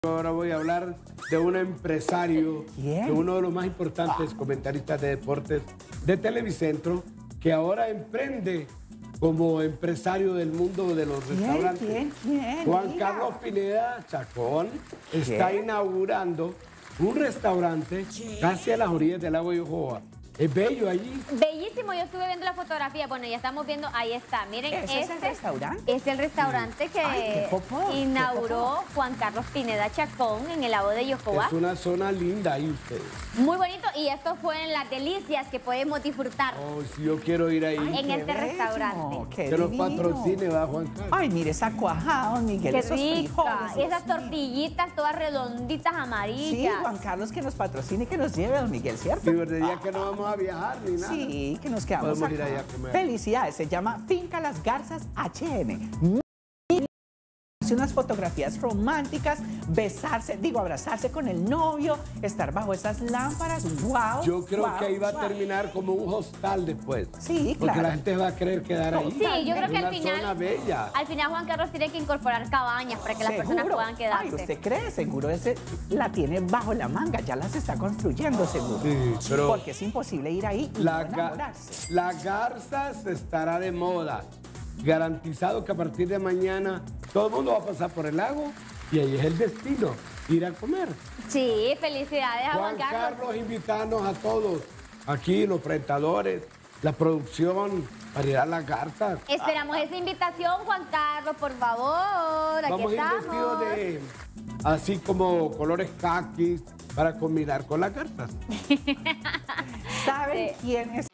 Ahora voy a hablar de un empresario, ¿Quién? de uno de los más importantes comentaristas de deportes de Televicentro, que ahora emprende como empresario del mundo de los restaurantes. ¿Quién? Juan Diga. Carlos Pineda Chacón está inaugurando un restaurante casi a las orillas del lago Yojoa. Es bello allí. Bellísimo, yo estuve viendo la fotografía. Bueno, ya estamos viendo, ahí está. Miren, ¿Ese es el restaurante? es el restaurante que Ay, qué popó, inauguró Juan Carlos Pineda Chacón en el lago de Yojoa. Es una zona linda ahí ustedes. Muy bonito, y esto fue en Las Delicias que podemos disfrutar Oh, si yo quiero ir ahí. en qué este bello, restaurante. qué Que los divino. patrocine, va Juan Carlos. Ay, mire esa cuajada, don Miguel, Qué esos frijoles. rica. Dios Esas mío. tortillitas todas redonditas, Sí, amarillas. Juan Carlos que nos patrocine, que nos lleve, don Miguel, ¿cierto? Sí, verdad, ya que no vamos a viajar ni nada. Sí, que nos quedamos Podemos ir acá. allá a comer. Felicidades, se llama Finca Las Garzas HN. Unas fotografías románticas, besarse, abrazarse con el novio, estar bajo esas lámparas, wow. Yo creo wow, que ahí va a wow. terminar como un hostal después. Sí, Porque claro. la gente va a querer quedar ahí. Sí, yo creo que Es al una zona final, bella. al final Juan Carlos tiene que incorporar cabañas para que las personas Seguro. puedan quedarse. Ay, ¿usted cree? Seguro ese la tiene bajo la manga, ya las está construyendo, seguro. Sí, pero porque es imposible ir ahí y no enamorarse. La Garzas estará de moda. Garantizado que a partir de mañana todo el mundo va a pasar por el lago y ahí es el destino, ir a comer. Sí, felicidades a Juan Juan Carlos. Carlos, invitarnos a todos, aquí los presentadores, la producción, para ir a Las Garzas. Esperamos esa invitación, Juan Carlos, por favor. Aquí Vamos a ir estamos. vestidos de, así como colores caquis, para combinar con Las Garzas. ¿Saben Sí. quién es